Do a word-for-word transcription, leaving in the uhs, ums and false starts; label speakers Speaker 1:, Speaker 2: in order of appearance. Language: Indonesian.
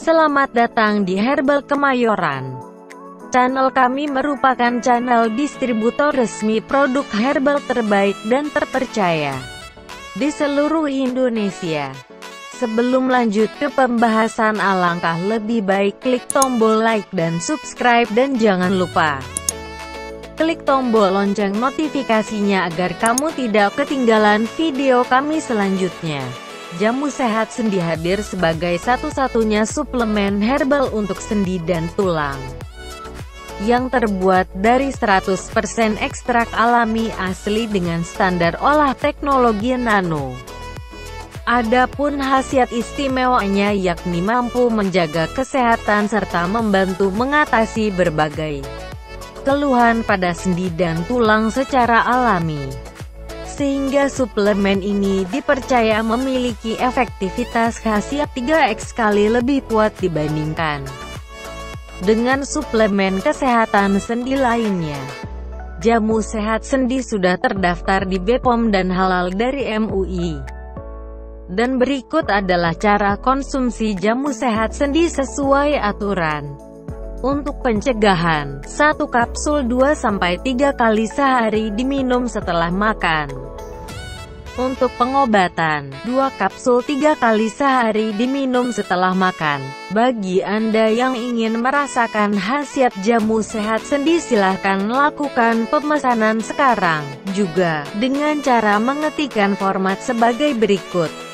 Speaker 1: Selamat datang di Herbal Kemayoran. Channel kami merupakan channel distributor resmi produk herbal terbaik dan terpercaya di seluruh Indonesia. Sebelum lanjut ke pembahasan, alangkah lebih baik klik tombol like dan subscribe, dan jangan lupa klik tombol lonceng notifikasinya agar kamu tidak ketinggalan video kami selanjutnya. Jamu Sehat Sendi hadir sebagai satu-satunya suplemen herbal untuk sendi dan tulang yang terbuat dari seratus persen ekstrak alami asli dengan standar olah teknologi nano. Adapun khasiat istimewanya yakni mampu menjaga kesehatan serta membantu mengatasi berbagai keluhan pada sendi dan tulang secara alami. Sehingga suplemen ini dipercaya memiliki efektivitas khasiat tiga kali kali lebih kuat dibandingkan dengan suplemen kesehatan sendi lainnya. Jamu Sehat Sendi sudah terdaftar di B P O M dan halal dari M U I. Dan berikut adalah cara konsumsi jamu sehat sendi sesuai aturan. Untuk pencegahan, satu kapsul dua sampai tiga kali sehari diminum setelah makan. Untuk pengobatan, dua kapsul tiga kali sehari diminum setelah makan. Bagi Anda yang ingin merasakan khasiat jamu sehat sendi, silahkan lakukan pemesanan sekarang juga dengan cara mengetikkan format sebagai berikut.